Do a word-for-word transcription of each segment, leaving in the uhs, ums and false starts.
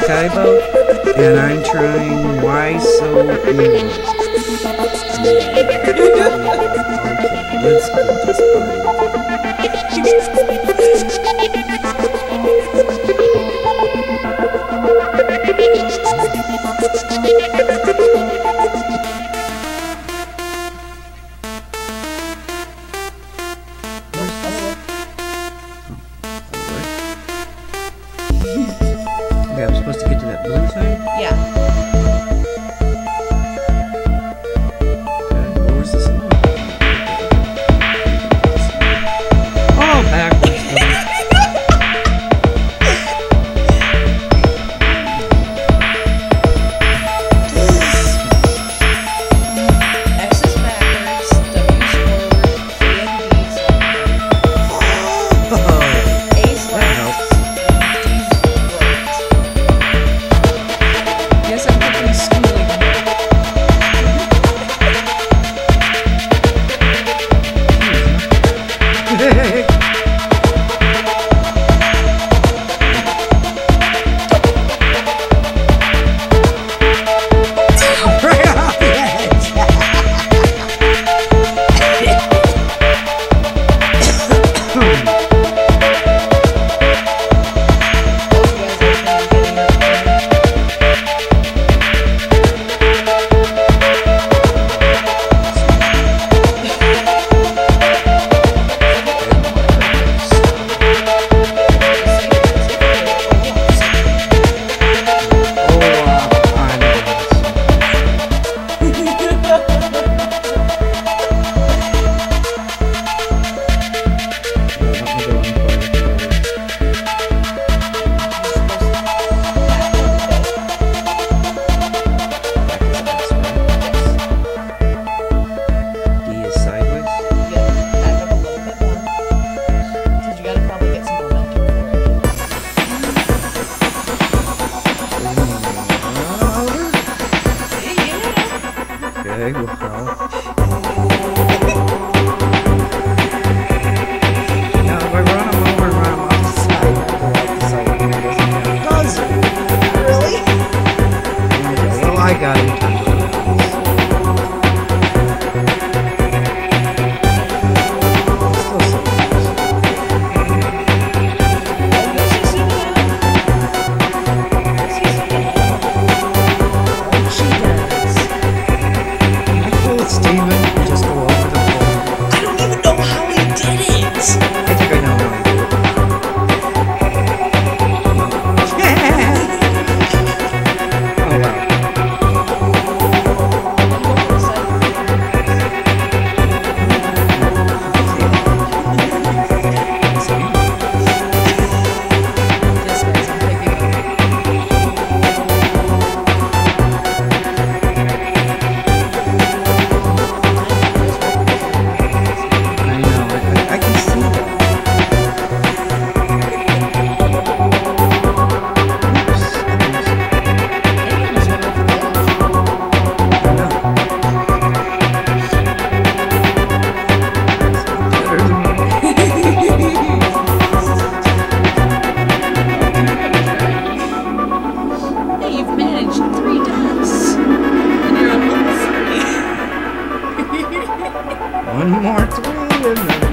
Kaibo, and I'm trying Why So Evil. Okay, let's get this Okay, I'm supposed to get to that blue thing? Yeah. Okay, what was this? Oh, backwards. X is backwards, W is forward, A and B is left. Oh, A is that left. helps. Yes, I'm thinking schooling. Right off the edge. Okay, well. Now, if I run them over and run them off the side, I'll go off the side and it doesn't count. Does it? Really? Okay, well, I got it. Still so close. She does. I pull it, Steven. Just go over the pole. I don't even know how he did it. I think I know how to do it. Oh, wow. Yes, guys, I'm picking up. I know. I, I can see that. I know. Better than me. Hey, you've managed three deaths. And you're on level three. One more three and then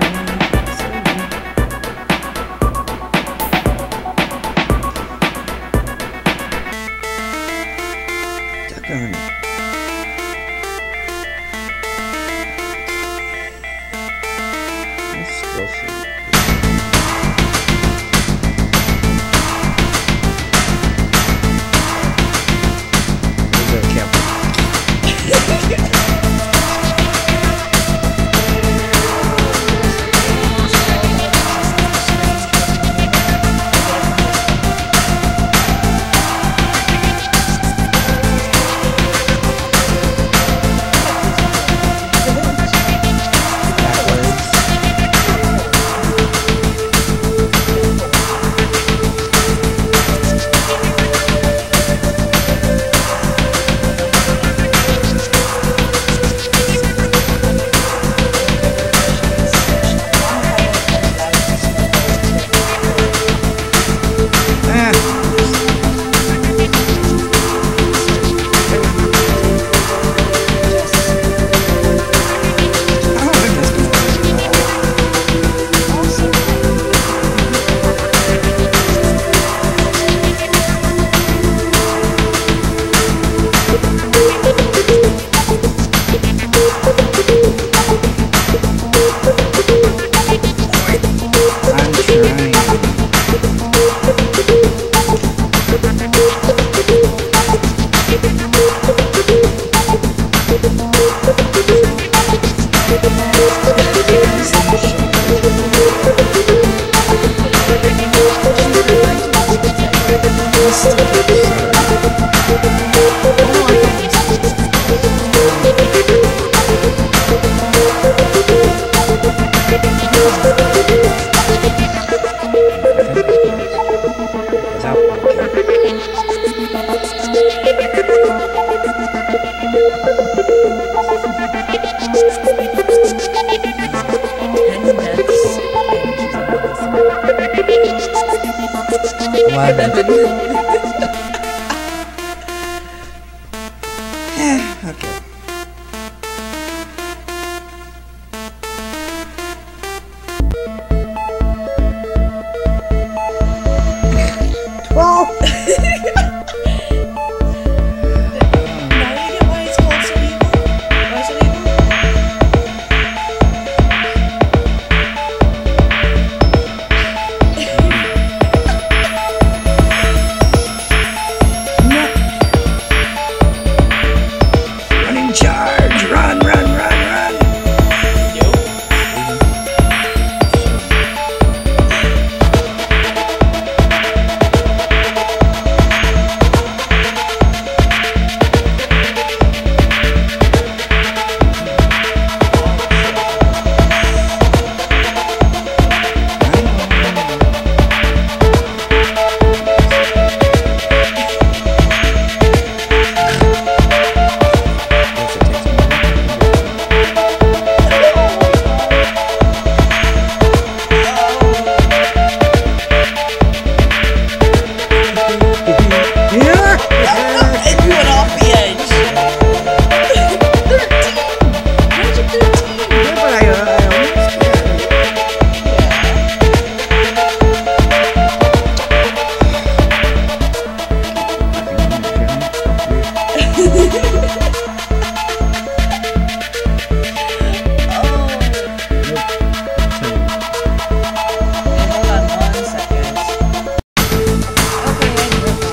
duck on it. Let's still see. There's a camera. Eleven. Okay. Twelve. Now you get why it's called so evil? Why so evil? Running charge! Run, run, run, run! It went off the edge. thirteen! Magic thirteen! Yeah, but I, uh, I almost did. Oh. Hold on one second. Okay, I do it.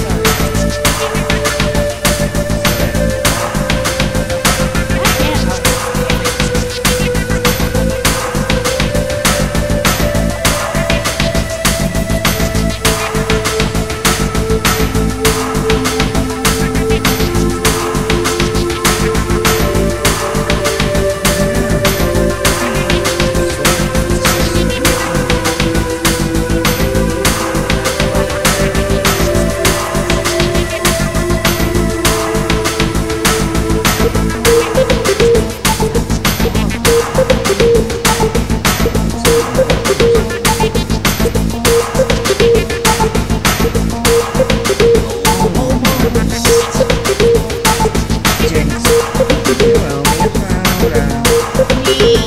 Jinx. You owe me a powder.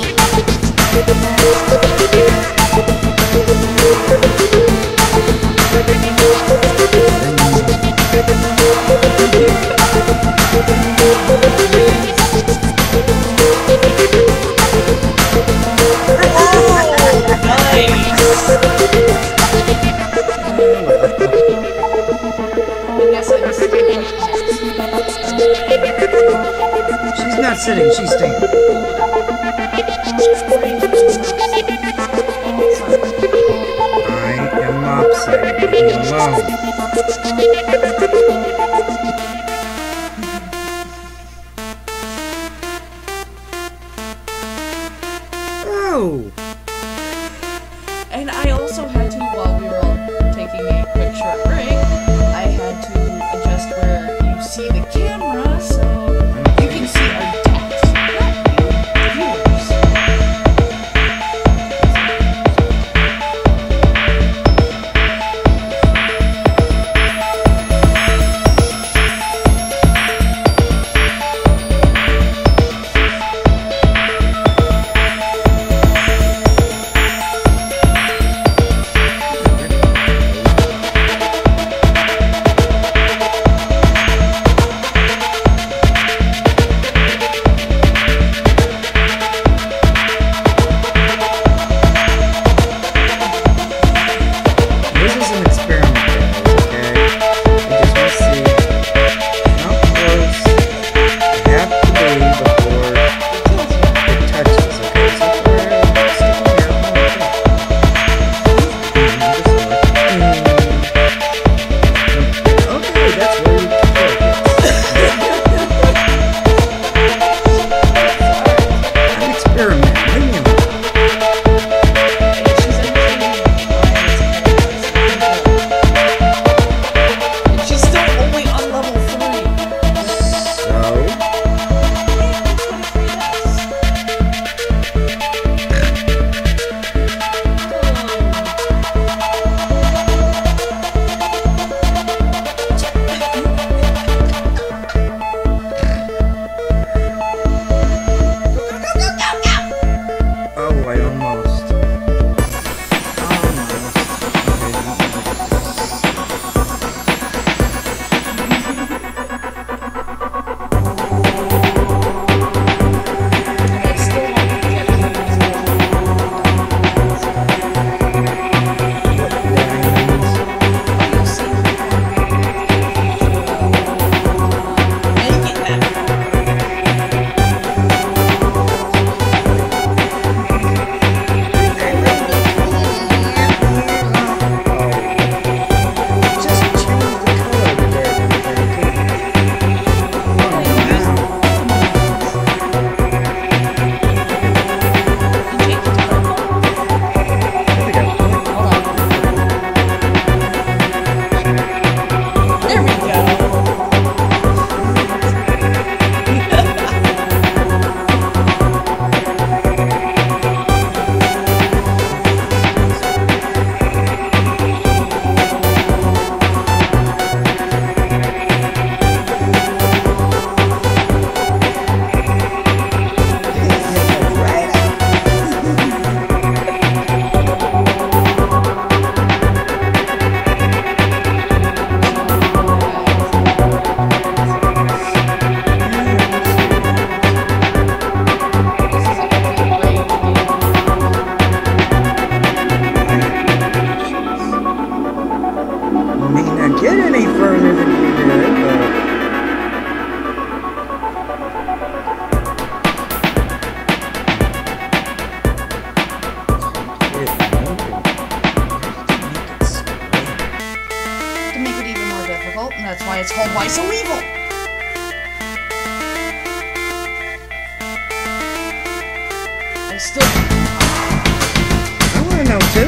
She's not sitting, she's standing. I am lopsided. Leave me alone. Oh! And I also had to, while we were all taking a quick short break, I had to adjust where you see the camera so you can see our text, not you, the viewers. get any further than we did, but... To make it even more difficult, and that's why it's called Why So Evil! I still... I wanna know too.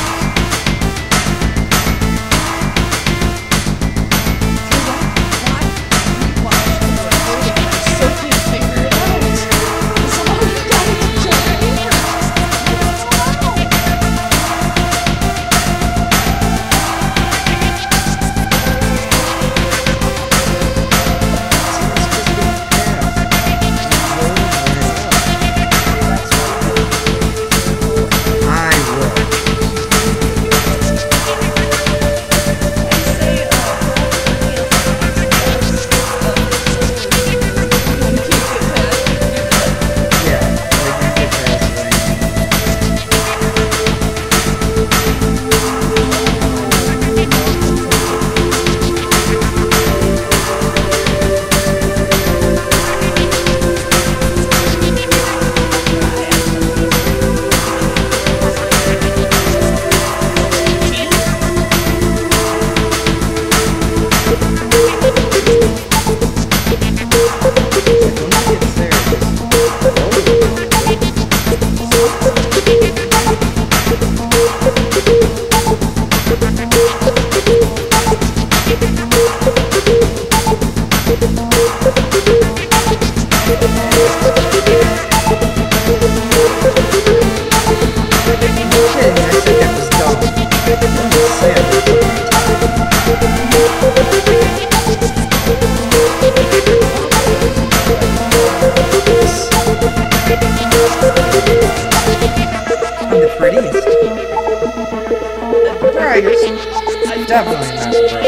Definitely not the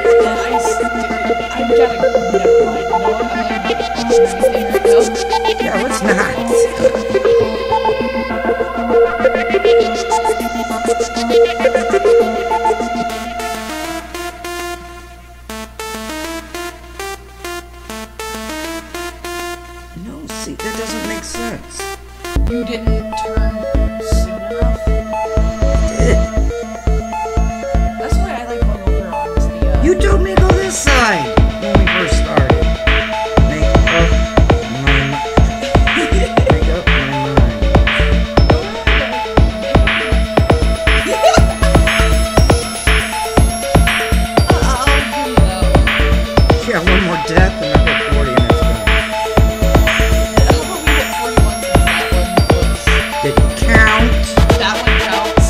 I'm getting never mind. No, I'm not. There we go. Yeah, let's not. No, see, that doesn't make sense. You didn't turn soon enough? I did. You told me to go this side when we first started. Make up my mind. Make up my mind. Yeah, one more death and I'll hit forty and it's done. How about we hit forty-one since that one was... Didn't count. That one counts.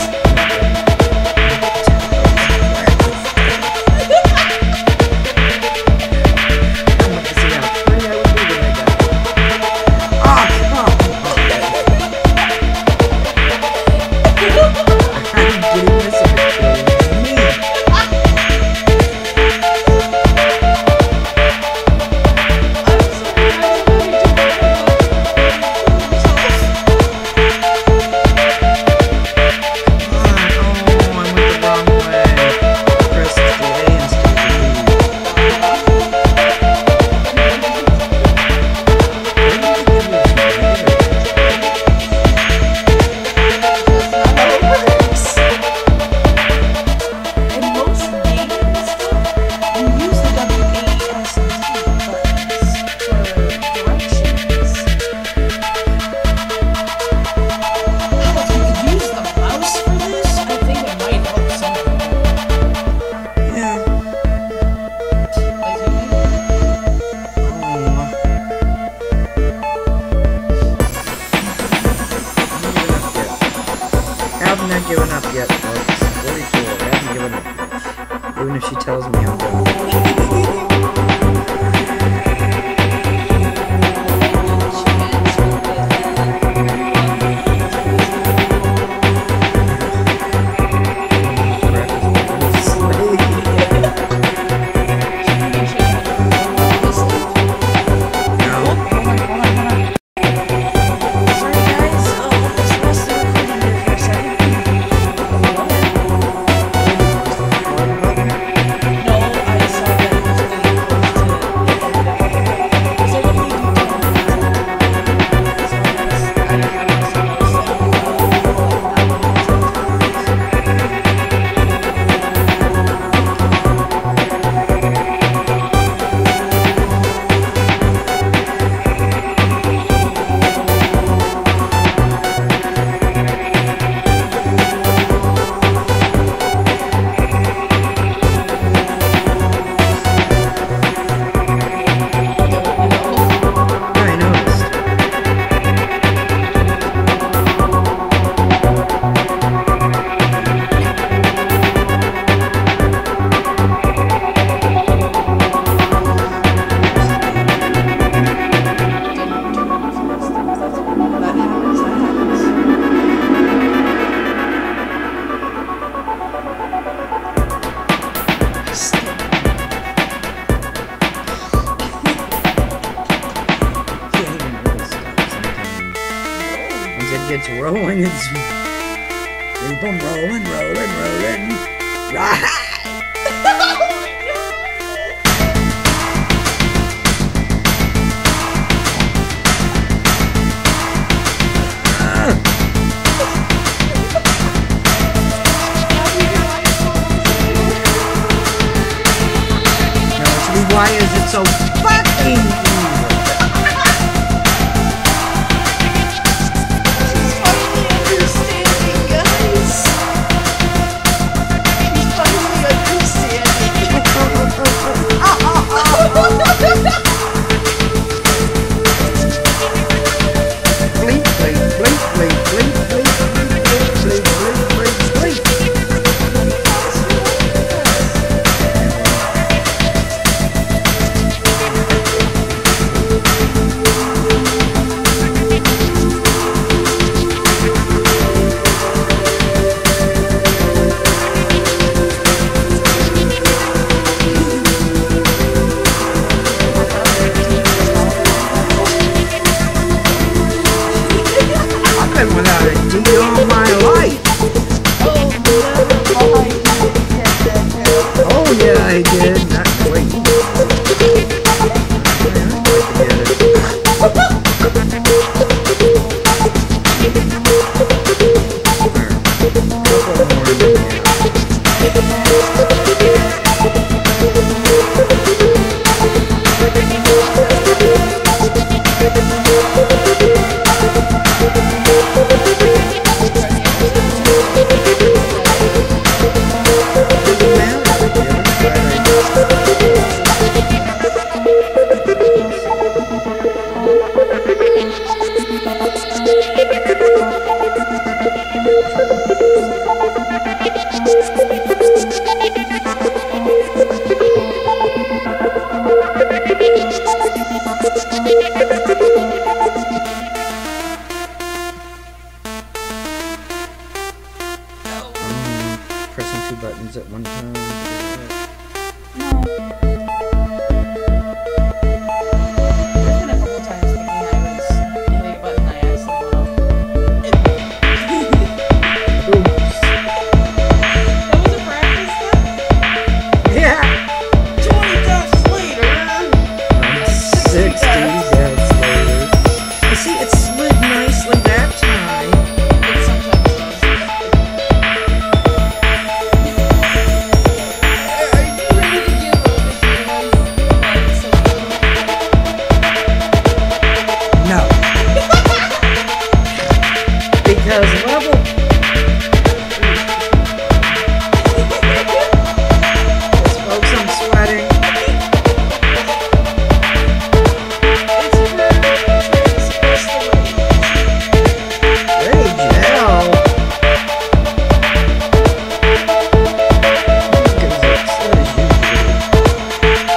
I'm not giving up yet, folks. forty-four. I haven't given up. Even if she tells me I'm done. No. it's rolling. It's keep 'em rolling, rolling, rolling. Right. Why is it so fucking evil? She's finally understanding, guys. She's finally understanding. Blink, blink, blink, blink, blink, blink, blink, blink, blink, blink, blink. Without a D all my life. Oh yeah, I did. Not quite. Pressing two buttons at one time. No. There's been a couple times thinking I was hitting a button I accidentally went off. Oops. That was a practice then? Yeah. twenty deaths later. sixty deaths later. You see, it slid nicely that time. It sometimes does. Are you ready to give up again? So No. Because level... Yes, folks, I'm sweating. Rage hell. Because it's slow as usual.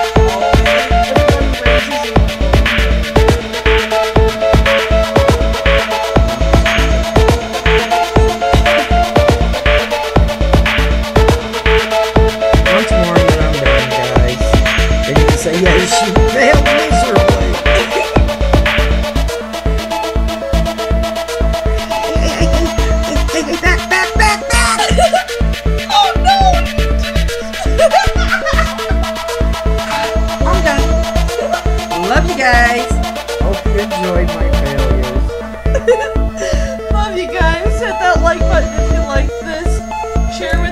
Once more, you're on down, guys. And you can say, yes, she failed miserably. Back, back, back, back! Oh no! I'm done. Love you guys. Hope you enjoyed my failures. Love you guys. Hit that like button if you like this. Share with